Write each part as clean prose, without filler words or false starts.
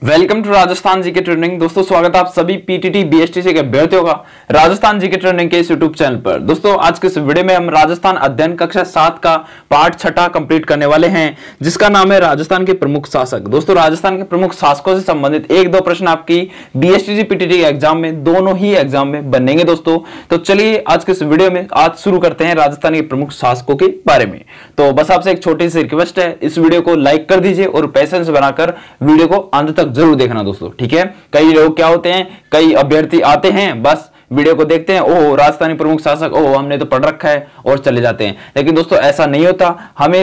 Welcome to Rajasthan GK training. दोस्तों स्वागत है आप सभी पीटीटी बीएसटीसी के अभ्यर्थियों का राजस्थान जीके ट्रेनिंग के इस यूट्यूब चैनल पर। दोस्तों आज के इस वीडियो में हम राजस्थान अध्ययन कक्षा 7 का पाठ 6 कंप्लीट करने वाले हैं, जिसका नाम है राजस्थान के प्रमुख शासक। दोस्तों राजस्थान के प्रमुख शासकों से संबंधित एक दो प्रश्न आपकी बीएसटीसी पीटीटी के एग्जाम में, दोनों ही एग्जाम में बनेंगे दोस्तों। तो चलिए आज के इस वीडियो में आज शुरू करते हैं राजस्थान के प्रमुख शासकों के बारे में। तो बस आपसे एक छोटी सी रिक्वेस्ट है, इस वीडियो को लाइक कर दीजिए और पैसेंस बनाकर वीडियो को अंत तक जरूर देखना दोस्तों, ठीक है। कई लोग क्या होते हैं, कई अभ्यर्थी आते हैं, बस वीडियो को देखते हैं, ओह राजस्थानी प्रमुख शासक, ओह हमने तो पढ़ रखा है और चले जाते हैं। लेकिन दोस्तों ऐसा नहीं होता। हमें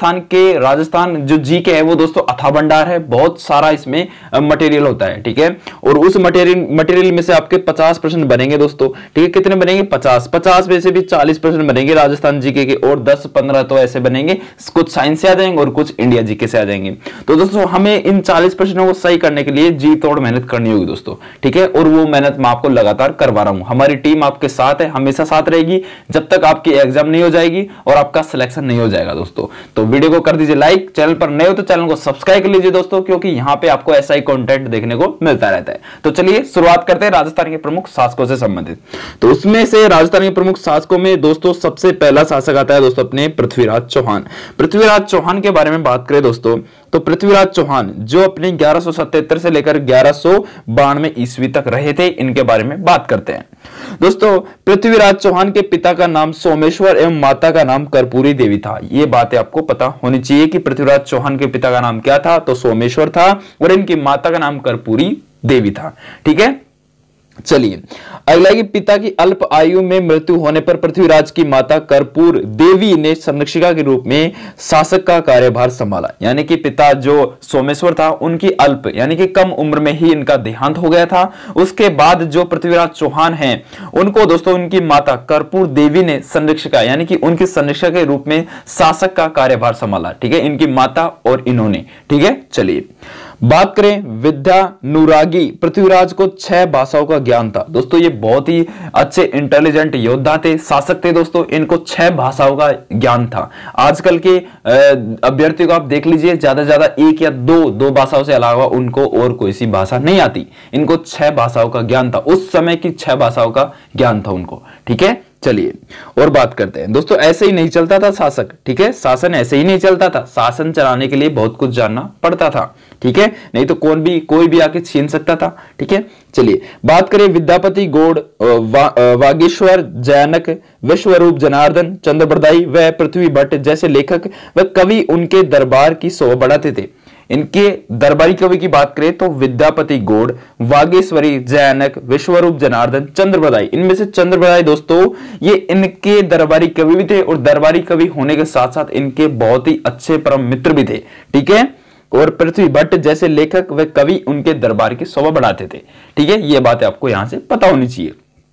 राजस्थान जो जीके है वो दोस्तों अथाह भंडार है, बहुत सारा इसमें मटेरियल होता है, ठीक है। और उस मटेरियल में से आपके 50 प्रश्न बनेंगे दोस्तों, ठीक है। कितने बनेंगे? 50 में से भी 40 प्रश्न बनेंगे राजस्थान जीके के, और 10-15 तो ऐसे बनेंगे, कुछ साइंस से आ जाएंगे और कुछ इंडिया जीके से आ जाएंगे। तो दोस्तों हमें इन 40 प्रश्नों को सही करने के लिए जी तोड़ मेहनत करनी होगी दोस्तों, ठीक है। और वो मेहनत मैं आपको लगातार करवा रहा हूं। हमारी टीम आपके साथ है, हमेशा साथ रहेगी जब तक आपकी एग्जाम नहीं हो जाएगी और आपका सिलेक्शन नहीं हो जाएगा दोस्तों। तो वीडियो को कर दीजिए लाइक, चैनल पर नए हो तो चैनल को सब्सक्राइब कर लीजिए दोस्तों, क्योंकि यहां पे आपको ऐसा ही कंटेंट देखने को मिलता रहता है। तो चलिए शुरुआत करते हैं राजस्थान के प्रमुख शासकों से संबंधित। तो उसमें से राजस्थान के प्रमुख शासकों में दोस्तों सबसे पहला शासक आता है दोस्तों अपने पृथ्वीराज चौहान। पृथ्वीराज चौहान के बारे में बात करें दोस्तों, तो पृथ्वीराज चौहान जो अपने 1177 से लेकर 1192 ईस्वी तक रहे थे, इनके बारे में बात करते हैं दोस्तों। पृथ्वीराज चौहान के पिता का नाम सोमेश्वर एवं माता का नाम कर्पूरी देवी था। ये बातें आपको पता होनी चाहिए कि पृथ्वीराज चौहान के पिता का नाम क्या था, तो सोमेश्वर था, और इनकी माता का नाम कर्पूरी देवी था, ठीक है। चलिए अगला कि पिता की अल्प आयु में मृत्यु होने पर पृथ्वीराज की माता कर्पूर देवी ने संरक्षिका के रूप में शासक का कार्यभार संभाला। यानी कि पिता जो सोमेश्वर था उनकी अल्प यानी कि कम उम्र में ही इनका देहांत हो गया था। उसके बाद जो पृथ्वीराज चौहान हैं उनको दोस्तों उनकी माता कर्पूर देवी ने संरक्षिका यानी कि उनकी संरक्षिका के रूप में शासक का कार्यभार संभाला, ठीक है। इनकी माता और इन्होंने, ठीक है। चलिए बात करें विद्यानुरागी, पृथ्वीराज को 6 भाषाओं का ज्ञान था दोस्तों। ये बहुत ही अच्छे इंटेलिजेंट योद्धा थे, शासक थे दोस्तों। इनको 6 भाषाओं का ज्ञान था। आजकल के अभ्यर्थियों को आप देख लीजिए, ज्यादा से ज्यादा 1 या 2 भाषाओं से अलावा उनको और कोई सी भाषा नहीं आती। इनको 6 भाषाओं का ज्ञान था, उस समय की 6 भाषाओं का ज्ञान था उनको, ठीक है। चलिए और बात करते हैं दोस्तों। ऐसे ही नहीं चलता था शासक, ठीक है। शासन ऐसे ही नहीं चलता था, शासन चलाने के लिए बहुत कुछ जानना पड़ता था, ठीक है। नहीं तो कोई भी आके छीन सकता था, ठीक है। चलिए बात करें विद्यापति गौड़, वागीश्वर जैनक, विश्वरूप जनार्दन, चंद्रबरदाई व पृथ्वी भट्ट जैसे लेखक व कवि उनके दरबार की शोभा बढ़ाते थे। इनके दरबारी कवि की बात करें तो विद्यापति गौड़, वागेश्वरी जैनक, विश्वरूप जनार्दन, चंद्रबरदाई। इनमें से चंद्रबरदाई दोस्तों ये इनके दरबारी कवि भी थे, और दरबारी कवि होने के साथ साथ इनके बहुत ही अच्छे परम मित्र भी थे, ठीक है। और पृथ्वी भट्ट जैसे लेखक व कवि उनके दरबार की शोभा बढ़ाते थे, ठीक है। ये बातें आपको यहां से पता होनी चाहिए।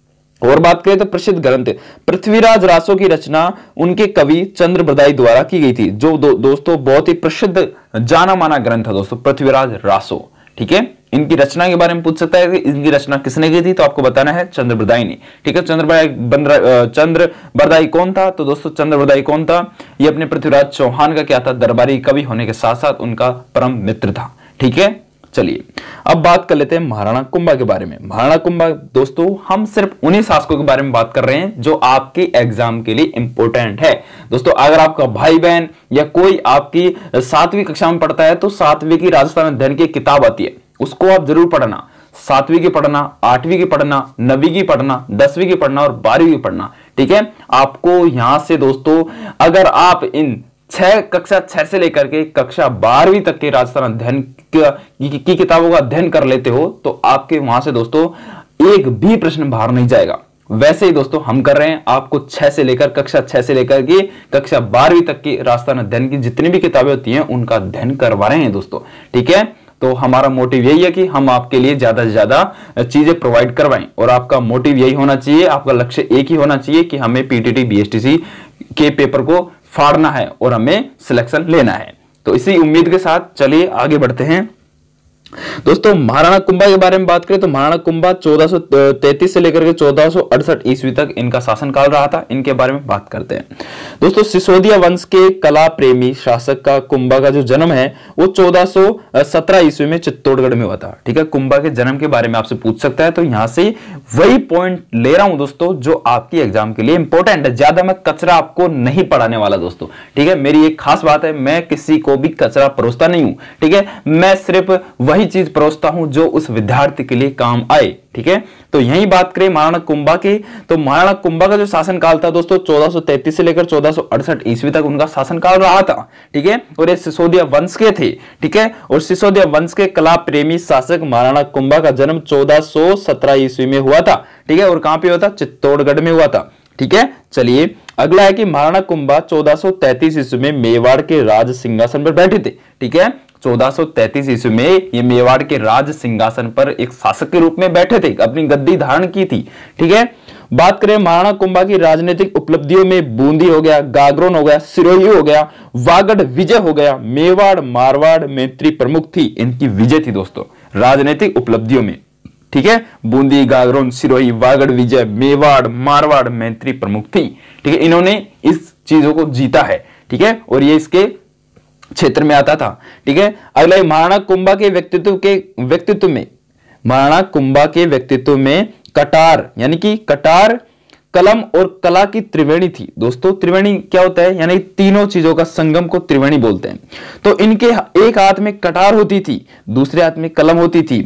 और बात करें तो प्रसिद्ध ग्रंथ पृथ्वीराज रासो की रचना उनके कवि चंद्रबरदाई द्वारा की गई थी, जो दोस्तों बहुत ही प्रसिद्ध जाना माना ग्रंथ है दोस्तों पृथ्वीराज रासो, ठीक है। इनकी रचना के बारे में पूछ सकता है कि इनकी रचना किसने की थी, तो आपको बताना है चंद्रबरदाई ने, ठीक है। चंद्रबरदाई कौन था, तो दोस्तों चंद्रबरदाई कौन था, ये अपने पृथ्वीराज चौहान का क्या था, दरबारी कवि होने के साथ साथ उनका परम मित्र था, ठीक है। चलिए अब बात कर लेते हैं महाराणा कुंभा के बारे में। महाराणा कुंभा दोस्तों हम सिर्फ उन्हीं शासकों के बारे में बात कर रहे हैं जो आपके एग्जाम के लिए इंपॉर्टेंट है दोस्तों। अगर आपका भाई बहन या कोई आपकी 7वीं कक्षा में पढ़ता है तो 7वीं की राजस्थान अध्ययन की किताब आती है, उसको आप जरूर पढ़ना। 7वीं की पढ़ना, 8वीं की पढ़ना, 9वीं की पढ़ना, 10वीं की पढ़ना और 12वीं की पढ़ना, ठीक है। आपको यहां से दोस्तों अगर आप इन कक्षा 6 से लेकर के कक्षा 12वीं तक के राजस्थान अध्ययन की किताबों का अध्ययन कर लेते हो तो आपके वहां से दोस्तों एक भी प्रश्न बाहर नहीं जाएगा। वैसे ही दोस्तों हम कर रहे हैं, आपको कक्षा 6 से लेकर के कक्षा 12वीं तक की राजस्थान अध्ययन की जितनी भी किताबें होती हैं उनका अध्ययन करवा रहे हैं दोस्तों, ठीक है। तो हमारा मोटिव यही है कि हम आपके लिए ज्यादा से ज्यादा चीजें प्रोवाइड करवाएं, और आपका मोटिव यही होना चाहिए, आपका लक्ष्य एक ही होना चाहिए कि हमें पीटीटी बीएसटीसी के पेपर को फाड़ना है और हमें सिलेक्शन लेना है। तो इसी उम्मीद के साथ चलिए आगे बढ़ते हैं दोस्तों महाराणा कुंभा के बारे में बात करें तो महाराणा कुंभा 1433 से लेकर के 1468 ईस्वी तक इनका शासनकाल रहा था। इनके बारे में बात करते हैं। दोस्तों सिसोदिया वंश के कला प्रेमी शासक का कुंभा का जो जन्म है वो 1417 ईस्वी में चित्तौड़गढ़ में हुआ था। ठीक है, कुंभा के जन्म के बारे में आपसे पूछ सकता है, तो यहां से वही पॉइंट ले रहा हूं दोस्तों जो आपकी एग्जाम के लिए इंपॉर्टेंट है। ज्यादा मैं कचरा आपको नहीं पढ़ाने वाला दोस्तों। ठीक है, मेरी एक खास बात है, मैं किसी को भी कचरा परोसता नहीं हूं। ठीक है, मैं सिर्फ वही चीज परोसता हूं जो उस विद्यार्थी के लिए काम आए। ठीक है, तो यही बात करें महाराणा कुंभा के, तो महाराणा कुंभा का जो शासनकाल था दोस्तों 1433 से लेकर 1468 ईस्वी तक उनका शासनकाल रहा था। ठीक है, और ये सिसोदिया वंश के थे। ठीक है, और सिसोदिया वंश के कला प्रेमी शासक महाराणा कुंभा का जन्म 1417 ईस्वी में हुआ था। ठीक है, और कहां पे हुआ था? चित्तौड़गढ़ में हुआ था। ठीक है, चलिए अगला है कि महाराणा कुंभा 1433 ईस्वी में मेवाड़ के राज सिंहासन पर बैठे थे। ठीक है, 1433 ईस्वी में ये मेवाड़ के राज सिंहासन पर एक शासक के रूप में बैठे थे, अपनी गद्दी धारण की थी। ठीक है, बात करें महाराणा कुंभा की राजनीतिक उपलब्धियों में बूंदी हो गया, गागरोन हो गया, सिरोही हो गया, वागड़ विजय हो गया, मेवाड़ मारवाड़ मैत्री प्रमुख थी, इनकी विजय थी दोस्तों राजनीतिक उपलब्धियों में। ठीक है, बूंदी, गागरोन, सिरोही, वागड़ विजय, मेवाड़ मारवाड़ मैत्री प्रमुख थी। ठीक है, इन्होंने इस चीजों को जीता है। ठीक है, और ये इसके क्षेत्र में आता था। ठीक है, अगला महाराणा कुंभा के व्यक्तित्व में महाराणा कुंभा के व्यक्तित्व में कटार यानी कि कटार, कलम और कला की त्रिवेणी थी। दोस्तों त्रिवेणी क्या होता है? यानी तीनों चीजों का संगम को त्रिवेणी बोलते हैं। तो इनके एक हाथ में कटार होती थी, दूसरे हाथ में कलम होती थी,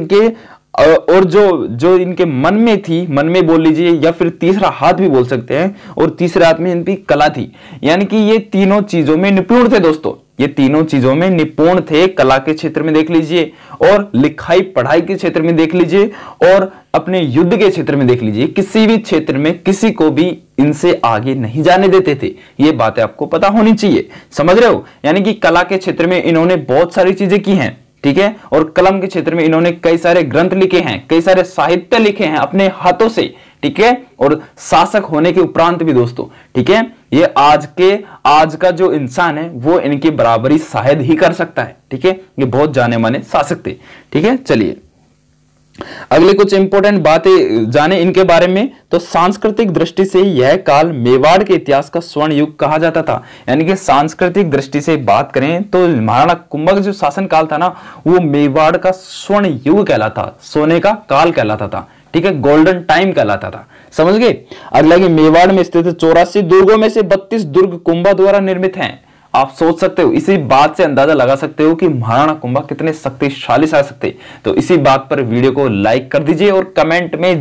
और जो इनके मन में थी, मन में बोल लीजिए या फिर तीसरा हाथ भी बोल सकते हैं, और तीसरे हाथ में इनकी कला थी। यानी कि ये तीनों चीजों में निपुण थे दोस्तों, ये तीनों चीजों में निपुण थे। कला के क्षेत्र में देख लीजिए, और लिखाई पढ़ाई के क्षेत्र में देख लीजिए, और अपने युद्ध के क्षेत्र में देख लीजिए। किसी भी क्षेत्र में किसी को भी इनसे आगे नहीं जाने देते थे। ये बातें आपको पता होनी चाहिए, समझ रहे हो? यानी कि कला के क्षेत्र में इन्होंने बहुत सारी चीजें की हैं। ठीक है, और कलम के क्षेत्र में इन्होंने कई सारे ग्रंथ लिखे हैं, कई सारे साहित्य लिखे हैं अपने हाथों से। ठीक है, और शासक होने के उपरांत भी दोस्तों, ठीक है, ये आज का जो इंसान है वो इनकी बराबरी शायद ही कर सकता है। ठीक है, ये बहुत जाने माने शासक थे। ठीक है, चलिए अगले कुछ इंपॉर्टेंट बातें जाने इनके बारे में। तो सांस्कृतिक दृष्टि से यह काल मेवाड़ के इतिहास का स्वर्ण युग कहा जाता था। यानी कि सांस्कृतिक दृष्टि से बात करें तो महाराणा कुंभा का जो शासन काल था ना, वो मेवाड़ का स्वर्ण युग कहलाता, सोने का काल कहलाता था। ठीक है, गोल्डन टाइम कहलाता था, समझ गए? अगला कि मेवाड़ में स्थित 84 दुर्गों में से 32 दुर्ग कुंभा द्वारा निर्मित हैं। आप सोच सकते हो, इसी बात से अंदाजा लगा सकते हो कि महाराणा कुंभा कितने शक्तिशाली शासक थे। तो इसी बात पर वीडियो को लाइक कर दीजिए और कमेंट में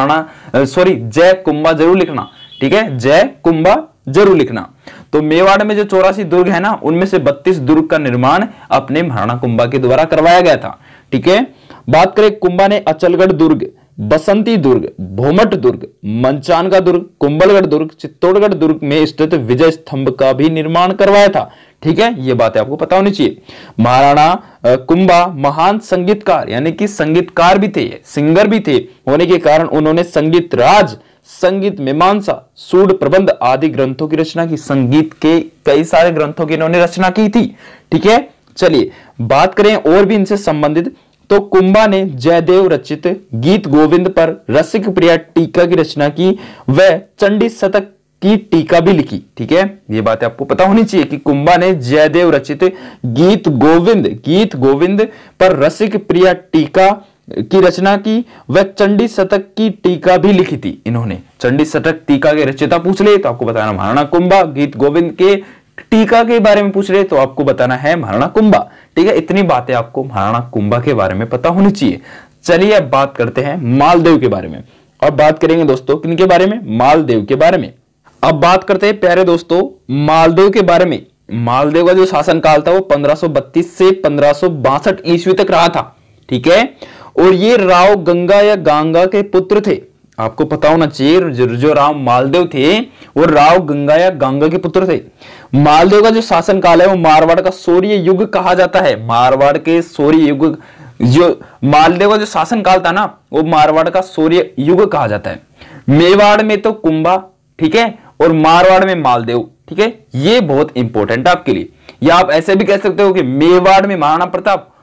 जय कुंभा जरूर लिखना। ठीक है, जय कुंभा जरूर लिखना। तो मेवाड़ में जो 84 दुर्ग है ना, उनमें से 32 दुर्ग का निर्माण अपने महाराणा कुंभा के द्वारा करवाया गया था। ठीक है, बात करें कुंभा ने अचलगढ़ दुर्ग, बसंती दुर्ग, भोमट दुर्ग, मंचानका दुर्ग, कुंभलगढ़ दुर्ग, चित्तौड़गढ़ दुर्ग में स्थित विजय स्तंभ का भी निर्माण करवाया था। ठीक है, ये बातें आपको पता होनी चाहिए। महाराणा कुंभा महान संगीतकार यानी कि संगीतकार भी थे, सिंगर भी थे, होने के कारण उन्होंने संगीत राज, संगीत मीमांसा, सूड प्रबंध आदि ग्रंथों की रचना की। संगीत के कई सारे ग्रंथों की इन्होंने रचना की थी। ठीक है, चलिए बात करें और भी इनसे संबंधित। तो कुंभा ने जयदेव रचित गीत गोविंद पर रसिक प्रिया टीका की रचना की, वह चंडी शतक की टीका भी लिखी। ठीक है, ये बात आपको पता होनी चाहिए कि कुंभा ने जयदेव रचित गीत गोविंद पर रसिक प्रिया टीका की रचना की, वह चंडी शतक की टीका भी लिखी थी। इन्होंने चंडी शतक टीका के रचयिता पूछ ले तो आपको बताना महाराणा कुंभा, गीत गोविंद के टीका के बारे में पूछ रहे तो आपको बताना है महाराणा कुंभा। ठीक है, इतनी बातें आपको महाराणा कुंभा के बारे में पता होनी चाहिए। चलिए अब बात करते हैं मालदेव के बारे में, और बात करेंगे दोस्तों किनके बारे में? मालदेव के बारे में। अब बात करते हैं प्यारे दोस्तों मालदेव के बारे में। मालदेव का जो शासनकाल था वो 1532 से 1562 ईस्वी तक रहा था। ठीक है, और ये राव गंगा या गांगा के पुत्र थे। आपको पता होना चाहिए जो राव मालदेव थे वो राव गंगा या गांगा के पुत्र थे। मालदेव का जो शासनकाल है वो मारवाड़ का शौर्य युग कहा जाता है। मारवाड़ के शौर्य युग, जो मालदेव का जो शासनकाल था ना वो मारवाड़ का शौर्य युग कहा जाता है। मेवाड़ में तो कुंभा, ठीक है, और मारवाड़ में मालदेव। ठीक है, ये बहुत इंपॉर्टेंट है आपके लिए। या आप ऐसे भी कह सकते हो कि मेवाड़ में महाराणा प्रताप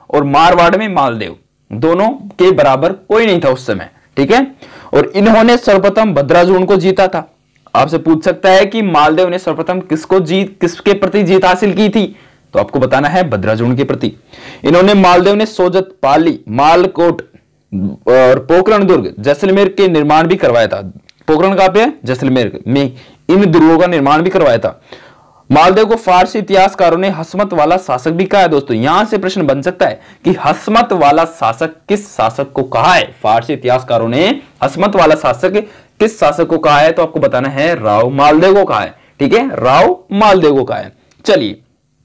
और मारवाड़ में मालदेव, दोनों के बराबर कोई नहीं था उस समय, ठीक है। और इन्होंने सर्वप्रथम भद्राजुण को जीता था। आपसे पूछ सकता है कि मालदेव ने सर्वप्रथम किसके प्रति जीत हासिल की थी, तो आपको बताना है भद्राजुण के प्रति। इन्होंने मालदेव ने सोजत, पाली, मालकोट और पोखरण दुर्ग, जैसलमेर के निर्माण भी करवाया था। पोखरण कहां पे है? जैसलमेर में। इन दुर्गों का निर्माण भी करवाया था। मालदेव को फारसी इतिहासकारों ने हसमत वाला शासक भी कहा है। दोस्तों यहां से प्रश्न बन सकता है कि हसमत वाला शासक किस शासक को कहा है? फारसी इतिहासकारों ने हसमत वाला शासक किस शासक को कहा है? तो आपको बताना है राव मालदेव को कहा है, ठीक है, राव मालदेव को कहा है। चलिए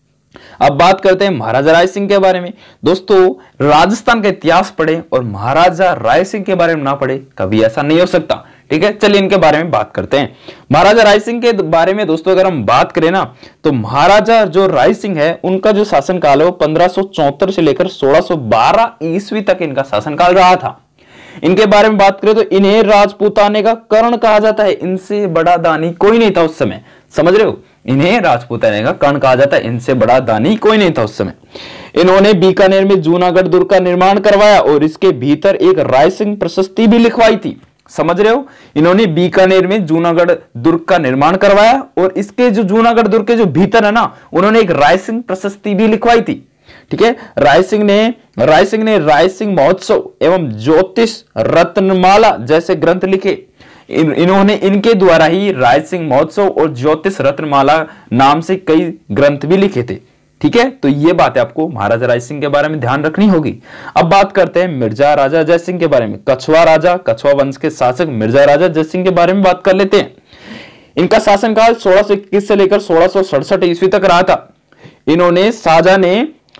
अब बात करते हैं महाराजा राय सिंह के बारे में। दोस्तों राजस्थान का इतिहास पढ़े और महाराजा राय सिंह के बारे में ना पढ़े, कभी ऐसा नहीं हो सकता, ठीक है। चलिए इनके बारे में बात करते हैं। महाराजा राय सिंह के बारे में दोस्तों अगर हम बात करें ना, तो महाराजा जो राय सिंह है उनका जो शासनकाल है वो 1574 से लेकर 1612 ईस्वी तक इनका शासनकाल रहा था। इनके बारे में बात करें तो इन्हें राजपूताने का कर्ण कहा जाता है। इनसे बड़ा दानी कोई नहीं था उस समय, समझ रहे हो, इन्हें राजपूताने का कर्ण कहा जाता है। इनसे बड़ा दानी कोई नहीं था उस समय। इन्होंने बीकानेर में जूनागढ़ दुर्ग का निर्माण करवाया और इसके भीतर एक राय सिंह प्रशस्ति भी लिखवाई थी, समझ रहे हो। इन्होंने बीकानेर में जूनागढ़ दुर्ग का निर्माण करवाया और इसके जो जूनागढ़ दुर्ग के जो भीतर है ना, उन्होंने एक राय सिंह प्रशस्ति भी लिखवाई थी, ठीक है। राय सिंह ने राय सिंह महोत्सव एवं ज्योतिष रत्नमाला जैसे ग्रंथ लिखे। इन्होंने इनके द्वारा ही राय सिंह महोत्सव और ज्योतिष रत्नमाला नाम से कई ग्रंथ भी लिखे थे, ठीक है। तो ये बात है आपको महाराजा राय सिंह के बारे में ध्यान रखनी होगी। अब बात करते हैं मिर्जा राजा जय सिंह के बारे में। कछवा वंश के शासक मिर्जा राजा जय सिंह के बारे में बात कर लेते हैं। इनका शासनकाल 1621 से लेकर 1667 ईस्वी तक रहा था। इन्होंने शाहजहां ने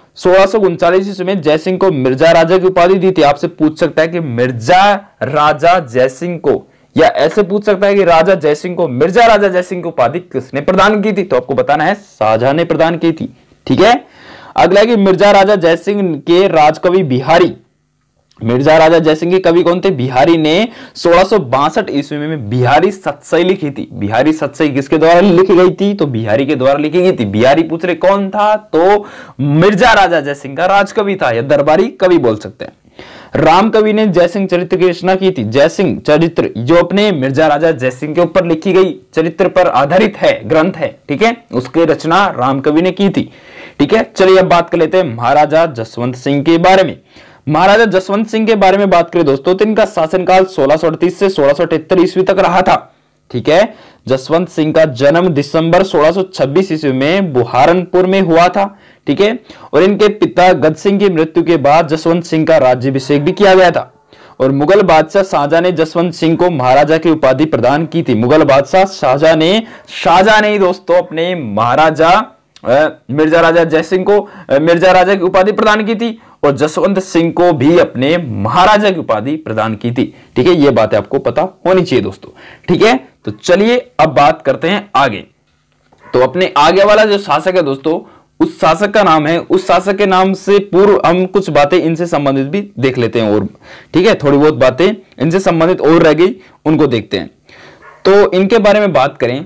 1639 ईस्वी में जय सिंह को मिर्जा राजा की उपाधि दी थी। आपसे पूछ सकता है कि मिर्जा राजा जय सिंह को, या ऐसे पूछ सकता है कि राजा जय सिंह को मिर्जा राजा जय सिंह की उपाधि किसने प्रदान की थी, तो आपको बताना है शाहजहां ने प्रदान की थी, ठीक है। अगला है कि मिर्जा राजा जय सिंह के राजकवि बिहारी, मिर्जा राजा जय सिंह के कवि कौन थे? बिहारी ने 1662 ईस्वी में बिहारी सतसई लिखी थी। बिहारी सतसई किसके द्वारा लिखी गई थी? तो बिहारी के द्वारा लिखी गई थी। बिहारी पूछ रहे कौन था? तो मिर्जा राजा जय सिंह का राजकवि था या दरबारी कवि बोल सकते हैं। राम कवि ने जय सिंह चरित्र की रचना की थी। जय सिंह चरित्र जो अपने मिर्जा राजा जय सिंह के ऊपर लिखी गई चरित्र पर आधारित है, ग्रंथ है, ठीक है, उसकी रचना राम कवि ने की थी, ठीक है। चलिए अब बात कर लेते हैं महाराजा जसवंत सिंह के बारे में। महाराजा जसवंत सिंह के बारे में बात करें दोस्तों तो इनका शासनकाल 1638 से 1678 ईस्वी तक रहा था, ठीक है। जसवंत सिंह का जन्म दिसंबर 1626 ईस्वी में बुहारनपुर में हुआ था, ठीक है। और इनके पिता गद सिंह की मृत्यु के बाद जसवंत सिंह का राज्याभिषेक भी किया गया था। और मुगल बादशाह शाहजहां ने जसवंत सिंह को महाराजा की उपाधि प्रदान की थी। मुगल बादशाह शाहजहां ने दोस्तों अपने महाराजा मिर्जा राजा जय सिंह को मिर्जा राजा की उपाधि प्रदान की थी और जसवंत सिंह को भी अपने महाराजा की उपाधि प्रदान की थी, ठीक है। ये बातें आपको पता होनी चाहिए दोस्तों, ठीक है। तो चलिए अब बात करते हैं आगे। तो अपने आगे वाला जो शासक है दोस्तों, उस शासक का नाम है, उस शासक के नाम से पूर्व हम कुछ बातें इनसे संबंधित भी देख लेते हैं और, ठीक है, थोड़ी बहुत बातें इनसे संबंधित और रह गई, उनको देखते हैं। तो इनके बारे में बात करें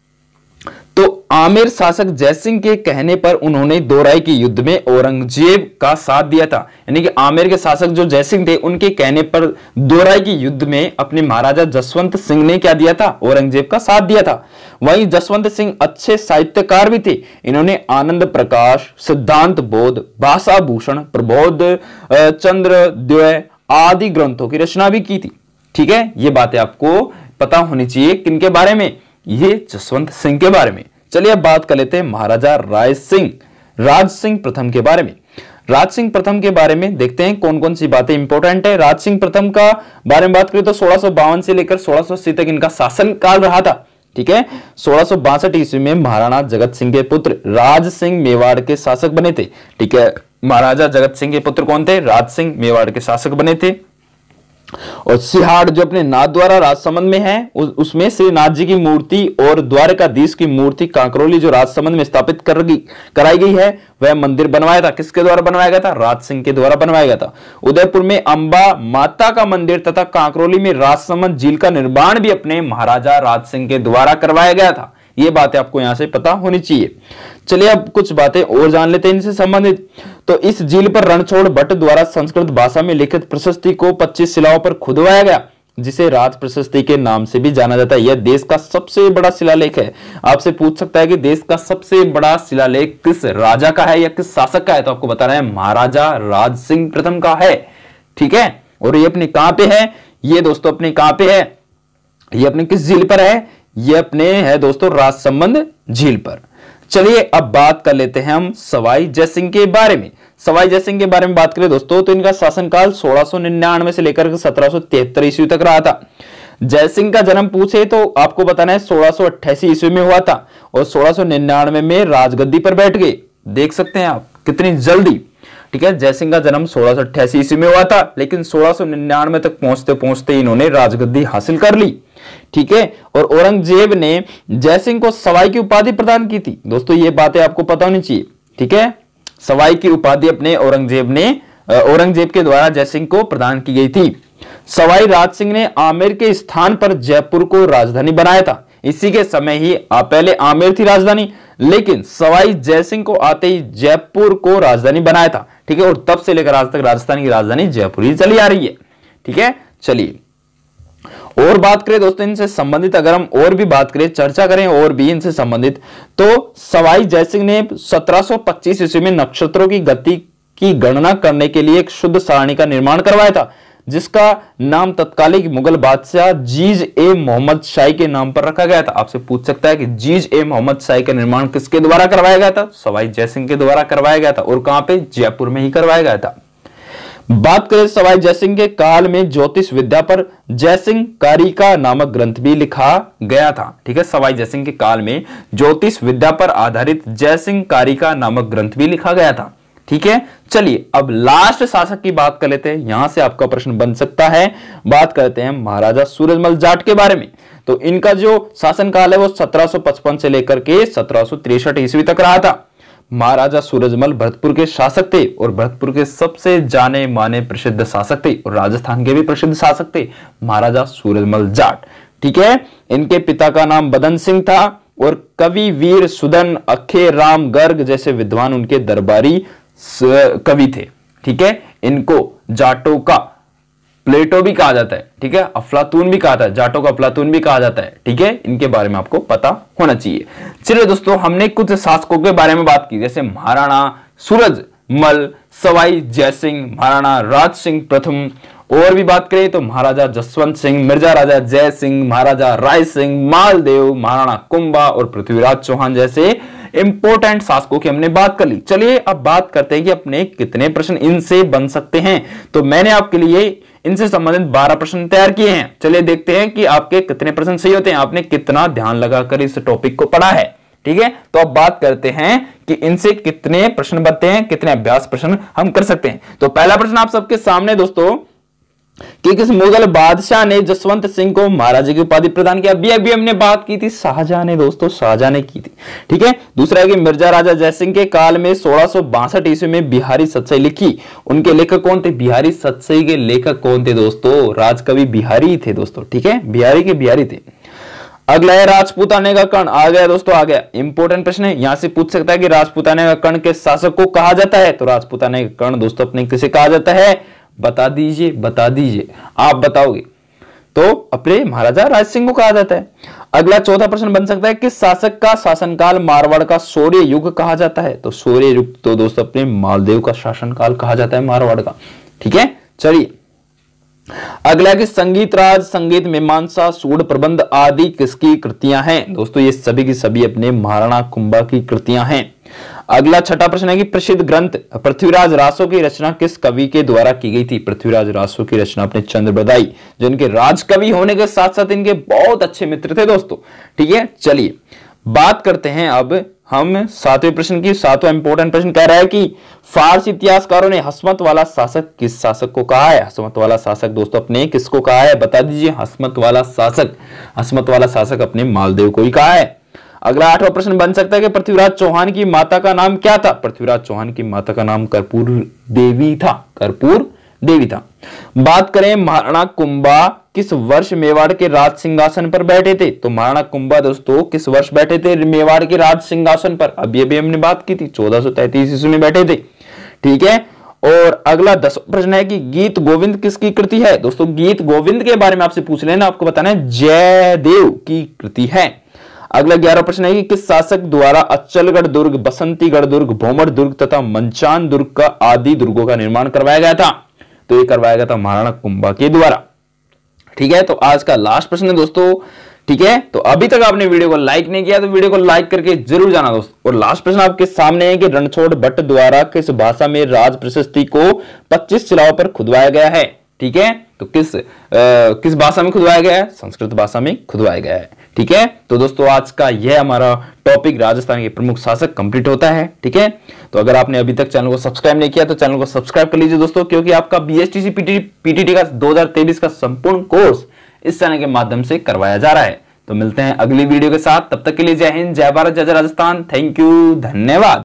तो आमेर शासक जयसिंह के कहने पर उन्होंने दोराई के युद्ध में औरंगजेब का साथ दिया था। यानी कि आमेर के शासक जो जयसिंह थे उनके कहने पर दोराई के युद्ध में अपने महाराजा जसवंत सिंह ने क्या दिया था? औरंगजेब का साथ दिया था। वहीं जसवंत सिंह अच्छे साहित्यकार भी थे। इन्होंने आनंद प्रकाश, सिद्धांत बोध, भाषा भूषण, प्रबोध चंद्रोदय आदि ग्रंथों की रचना भी की थी, ठीक है। ये बातें आपको पता होनी चाहिए किनके बारे में? ये जसवंत सिंह के बारे में। चलिए अब बात कर लेते हैं महाराजा राज सिंह प्रथम के बारे में। राज सिंह प्रथम के बारे में देखते हैं कौन कौन सी बातें इंपॉर्टेंट है। राज सिंह प्रथम का बारे में बात करें तो 1652 से लेकर 1680 तक इनका शासन काल रहा था, ठीक है। 1662 ईस्वी में महाराणा जगत सिंह के पुत्र राज सिंह मेवाड़ के शासक बने थे, ठीक है। महाराजा जगत सिंह के पुत्र कौन थे? राज सिंह मेवाड़ के शासक बने थे। और सिहाड़ जो अपने नाथ द्वारा राजसमंद में है, उसमें श्रीनाथ जी की मूर्ति और द्वारकाधीश की मूर्ति कांकरोली जो राजसमंद में स्थापित कराई गई है, वह मंदिर बनवाया था। किसके द्वारा बनवाया गया था? राज सिंह के द्वारा बनवाया गया था। उदयपुर में अंबा माता का मंदिर तथा कांकरोली में राजसमंद झील का निर्माण भी अपने महाराजा राज सिंह के द्वारा करवाया गया था। ये बातें आपको यहां से पता होनी चाहिए। चलिए अब कुछ बातें और जान लेते हैं इनसे संबंधित। तो इस झील पर रणछोड़ भट्ट द्वारा संस्कृत भाषा में लिखित प्रशस्ति को 25 शिलाओं पर खुदवाया गया, जिसे राज प्रशस्ति के नाम से भी जाना जाता है। यह देश का सबसे बड़ा शिलालेख है। आपसे पूछ सकता है कि देश का सबसे बड़ा शिलालेख किस राजा का है या किस शासक का है, तो आपको बताना है महाराजा राज सिंह प्रथम का है। ठीक है, और ये अपने कहां पे है, ये दोस्तों अपने कहां पे है, ये अपने किस झील पर है, ये अपने है दोस्तों राजसमंद झील पर। चलिए अब बात कर लेते हैं हम सवाई जयसिंह के बारे में। सवाई जयसिंह के बारे में बात करें दोस्तों तो इनका शासनकाल 1699 से लेकर 1773 ईस्वी तक रहा था। जयसिंह का जन्म पूछे तो आपको बताना है 1688 ईस्वी में हुआ था और 1699 में राजगद्दी पर बैठ गए। देख सकते हैं आप कितनी जल्दी। ठीक है, जयसिंह का जन्म 1688 ईस्वी में हुआ था, लेकिन 1699 तक पहुंचते पहुंचते इन्होंने राजगद्दी हासिल कर ली। ठीक है, और औरंगजेब ने जयसिंह को सवाई की उपाधि प्रदान की थी। दोस्तों ये बातें आपको पता होनी चाहिए। ठीक है, सवाई की उपाधि अपने औरंगजेब के द्वारा जयसिंह को प्रदान की गई थी। सवाई राज सिंह ने आमेर के स्थान पर जयपुर को राजधानी बनाया था। इसी के समय ही पहले आमेर थी राजधानी, लेकिन सवाई जयसिंह को आते ही जयपुर को राजधानी बनाया था। ठीक है, और तब से लेकर आज तक राजस्थान की राजधानी जयपुर ही चली आ रही है। ठीक है, चलिए और बात करें दोस्तों इनसे संबंधित, अगर हम और भी बात करें, चर्चा करें और भी इनसे संबंधित, तो सवाई जयसिंह ने 1725 ईस्वी में नक्षत्रों की गति की गणना करने के लिए एक शुद्ध सारणी का निर्माण करवाया था, जिसका नाम तत्कालीन मुगल बादशाह जीज ए मोहम्मद शाही के नाम पर रखा गया था। आपसे पूछ सकता है कि जीज ए मोहम्मद शाही का निर्माण किसके द्वारा करवाया गया था? सवाई जयसिंह के द्वारा करवाया गया था। और कहां पे? जयपुर में ही करवाया गया था। बात करें सवाई जयसिंह के काल में ज्योतिष विद्या पर जयसिंह कारिका नामक ग्रंथ भी लिखा गया था। ठीक है, सवाई जयसिंह के काल में ज्योतिष विद्या पर आधारित जयसिंह कारिका नामक ग्रंथ भी लिखा गया था। ठीक है, चलिए अब लास्ट शासक की बात कर लेते हैं। यहां से आपका प्रश्न बन सकता है। बात करते हैं महाराजा सूरजमल जाट के बारे में। तो इनका जो शासनकाल है वो 1755 से लेकर के 1763 ईस्वी तक रहा था। महाराजा सूरजमल भरतपुर के शासक थे और भरतपुर के सबसे जाने माने प्रसिद्ध शासक थे और राजस्थान के भी प्रसिद्ध शासक थे महाराजा सूरजमल जाट। ठीक है, इनके पिता का नाम बदन सिंह था और कवि वीर सुदन अखे राम गर्ग जैसे विद्वान उनके दरबारी कवि थे। ठीक है, इनको जाटों का प्लेटो भी कहा जाता है। ठीक है, अफलातून भी कहा जाता है, जाटों का अफलातून भी कहा जाता है। ठीक है, इनके बारे में आपको पता होना चाहिए। चलिए दोस्तों, हमने कुछ शासकों के बारे में बात की, जैसे महाराणा सूरजमल, सवाई जयसिंह, महाराणा राज सिंह प्रथम। और भी बात करें तो महाराजा जसवंत सिंह, मिर्जा राजा जय सिंह, महाराजा राय सिंह, मालदेव, महाराणा कुंभा और पृथ्वीराज चौहान जैसे इंपोर्टेंट शासकों की हमने बात कर ली। चलिए अब बात करते हैं कि अपने कितने प्रश्न इनसे बन सकते हैं। तो मैंने आपके लिए इनसे संबंधित 12 प्रश्न तैयार किए हैं। चलिए देखते हैं कि आपके कितने प्रश्न सही होते हैं, आपने कितना ध्यान लगाकर इस टॉपिक को पढ़ा है। ठीक है, तो अब बात करते हैं कि इनसे कितने प्रश्न बनते हैं, कितने अभ्यास प्रश्न हम कर सकते हैं। तो पहला प्रश्न आप सबके सामने दोस्तों कि किस मुगल बादशाह ने जसवंत सिंह को महाराजा की उपाधि प्रदान किया? अभी हमने बात की थी, शाहजहां ने दोस्तों, शाहजहां ने की थी। ठीक है, दूसरा है कि मिर्जा राजा जयसिंह के काल में 1662 ईस्वी में बिहारी सतसई लिखी, उनके लेखक कौन थे? बिहारी सतसई के लेखक कौन थे दोस्तों? राजकवि बिहारी थे दोस्तों। ठीक है, बिहारी के बिहारी थे। अगला है राजपूताने का कर्ण। आ गया दोस्तों, आ गया, इंपोर्टेंट प्रश्न है। यहां से पूछ सकता है कि राजपूताने का कर्ण के शासक को कहा जाता है? तो राजपूताने का कर्ण दोस्तों अपने किसे कहा जाता है? बता दीजिए, बता दीजिए, आप बताओगे तो अपने महाराजा राज सिंह को कहा जाता है। अगला चौथा प्रश्न बन सकता है कि शासक का शासनकाल मारवाड़ का शौर्य युग कहा जाता है? तो शौर्य युग तो दोस्तों अपने मालदेव का शासनकाल कहा जाता है मारवाड़ का। ठीक है, चलिए अगला कि संगीत राज, संगीत मीमांसा, सूड प्रबंध आदि किसकी कृतियां हैं? दोस्तों ये सभी की सभी अपने महाराणा कुंभा की कृतियां हैं। अगला छठा प्रश्न है कि प्रसिद्ध ग्रंथ पृथ्वीराज रासो की रचना किस कवि के द्वारा की गई थी? पृथ्वीराज रासो की रचना अपने चंद्रबदाई, जो इनके राजकवि होने के साथ साथ इनके बहुत अच्छे मित्र थे दोस्तों। ठीक है, चलिए बात करते हैं अब हम सातवें प्रश्न की। सातवां इंपोर्टेंट प्रश्न कह रहा है कि फारसी इतिहासकारों ने हसमत वाला शासक किस शासक को कहा है? हसमत वाला शासक दोस्तों अपने किसको कहा है? बता दीजिए। हसमत वाला शासक, हसमत वाला शासक अपने मालदेव को ही कहा है। अगला आठवां प्रश्न बन सकता है कि पृथ्वीराज चौहान की माता का नाम क्या था? पृथ्वीराज चौहान की माता का नाम कर्पूर देवी था, कर्पूर देवी था। बात करें महाराणा कुंभा किस वर्ष मेवाड़ के राज सिंहासन पर बैठे थे? तो महाराणा कुंभा दोस्तों किस वर्ष बैठे थे मेवाड़ के राज सिंहासन पर? अभी अभी हमने बात की थी 1433 ईस्वी में बैठे थे। ठीक है, और अगला 10वां प्रश्न है कि गीत गोविंद किसकी कृति है? दोस्तों गीत गोविंद के बारे में आपसे पूछ लेना, आपको बताना है जयदेव की कृति है। अगला 11वां प्रश्न है कि किस शासक द्वारा अच्चलगढ़ दुर्ग, बसंतीगढ़ दुर्ग, भोमर दुर्ग तथा मंचान दुर्ग का आदि दुर्गों का निर्माण करवाया गया था? तो ये करवाया गया था महाराणा कुंभा के द्वारा। ठीक है, तो आज का लास्ट प्रश्न है दोस्तों। ठीक है, तो अभी तक आपने वीडियो को लाइक नहीं किया तो वीडियो को लाइक करके जरूर जाना दोस्तों। और लास्ट प्रश्न आपके सामने है कि रणछोड़ भट्ट द्वारा किस भाषा में राज प्रशस्ति को 25 शिलाओं पर खुदवाया गया है? ठीक है, तो किस भाषा में खुदवाया गया है? संस्कृत भाषा में खुदवाया गया है। ठीक है, तो दोस्तों आज का यह हमारा टॉपिक राजस्थान के प्रमुख शासक कंप्लीट होता है। ठीक है, तो अगर आपने अभी तक चैनल को सब्सक्राइब नहीं किया तो चैनल को सब्सक्राइब कर लीजिए दोस्तों, क्योंकि आपका बीएसटीसी पीटीटी का 2023 का संपूर्ण कोर्स इस चैनल के माध्यम से करवाया जा रहा है। तो मिलते हैं अगली वीडियो के साथ, तब तक के लिए जय हिंद, जय भारत, जय राजस्थान। थैंक यू, धन्यवाद।